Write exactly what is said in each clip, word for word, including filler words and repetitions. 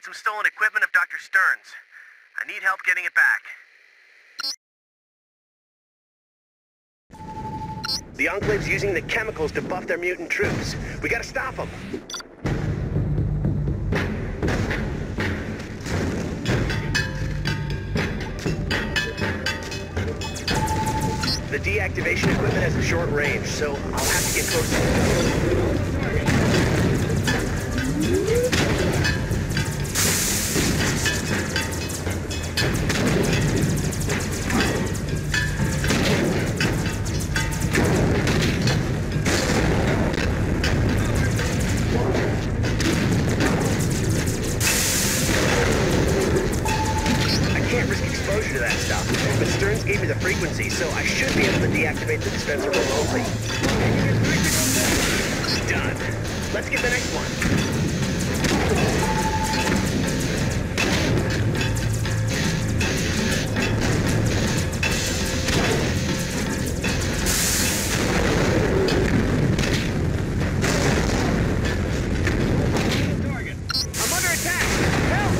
located some stolen equipment of Doctor Stern's. I need help getting it back. The Enclave's using the chemicals to buff their mutant troops. We gotta stop them. The deactivation equipment has a short range, so I'll have to get closer. To that stuff, but Stearns gave me the frequency, so I should be able to deactivate the dispenser remotely. Done. Let's get the next one. I'm under attack! Help!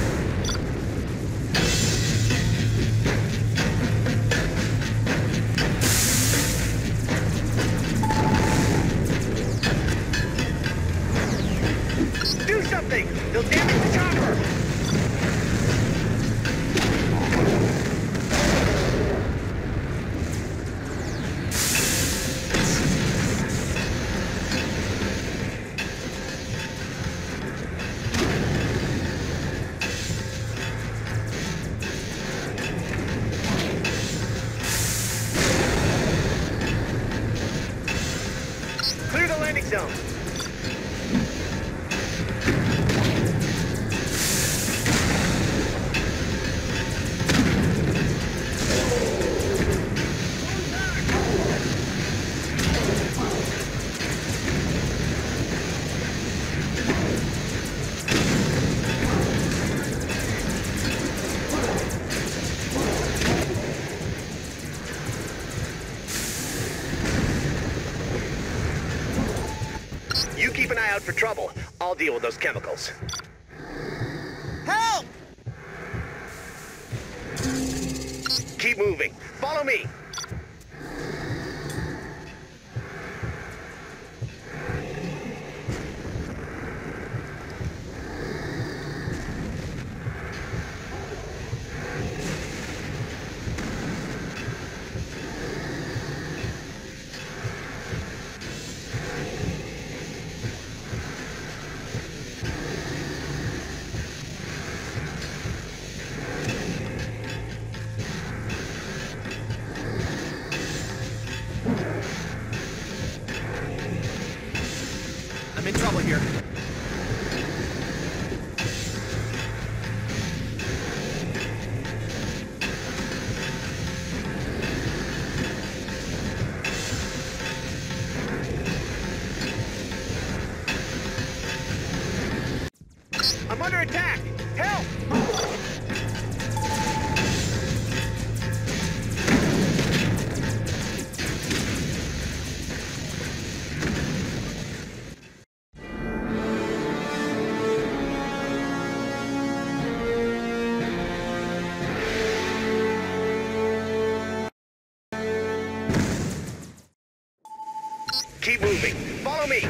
They'll damage the chopper! Clear the landing zone! You keep an eye out for trouble. I'll deal with those chemicals. Help! Keep moving. Follow me. I'm in trouble here. I'm under attack! Help! Keep moving. Follow me.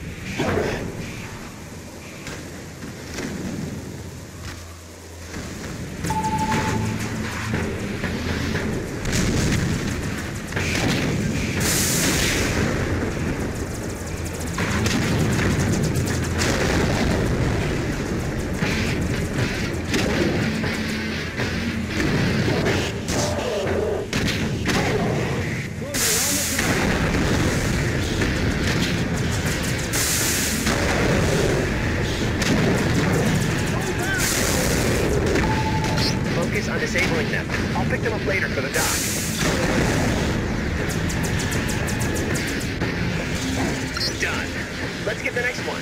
On disabling them. I'll pick them up later for the dock. Done. Let's get the next one.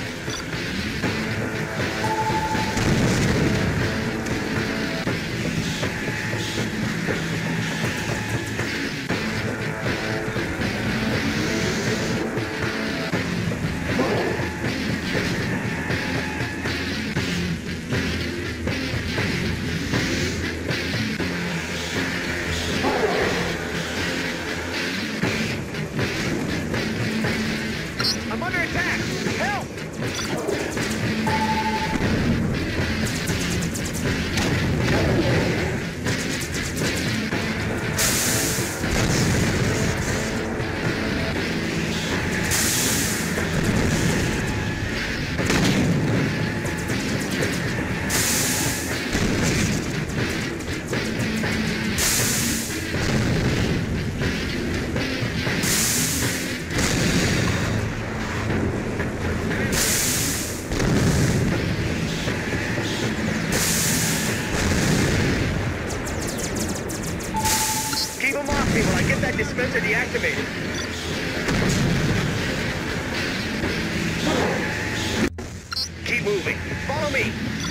I'm under attack! Help! Keep them off me while I get that dispenser deactivated. Keep moving. Follow me.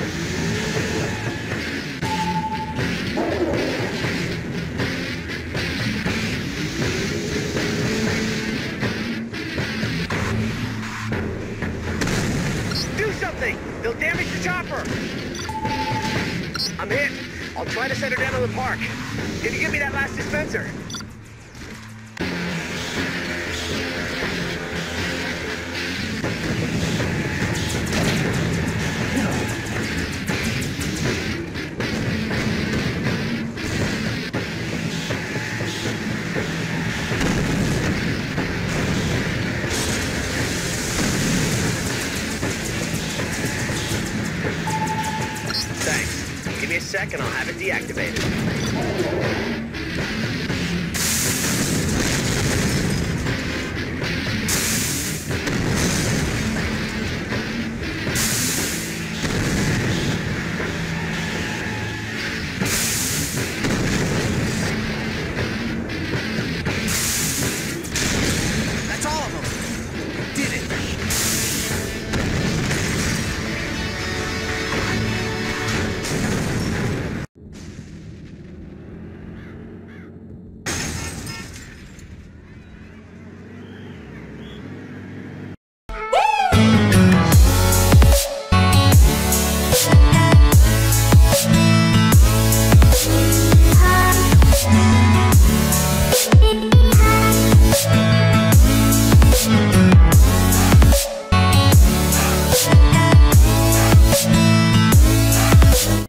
Do something! They'll damage the chopper! I'm hit. I'll try to send her down to the park. Can you give me that last dispenser? Thanks. Give me a sec and I'll have it deactivated.